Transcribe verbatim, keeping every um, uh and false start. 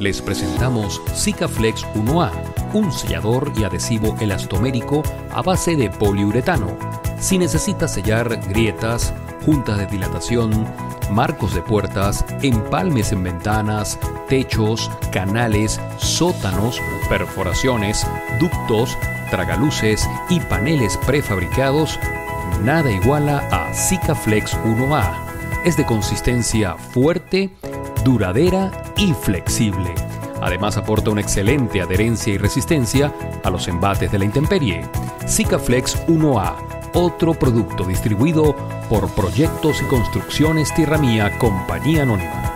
les presentamos Sikaflex uno A, un sellador y adhesivo elastomérico a base de poliuretano. Si necesitas sellar grietas, juntas de dilatación, marcos de puertas, empalmes en ventanas, techos, canales, sótanos, perforaciones, ductos, tragaluces y paneles prefabricados, nada iguala a Sikaflex uno A. Es de consistencia fuerte, duradera y flexible. Además aporta una excelente adherencia y resistencia a los embates de la intemperie. Sikaflex uno A, otro producto distribuido por Proyectos y Construcciones Tierra Mía, Compañía Anónima.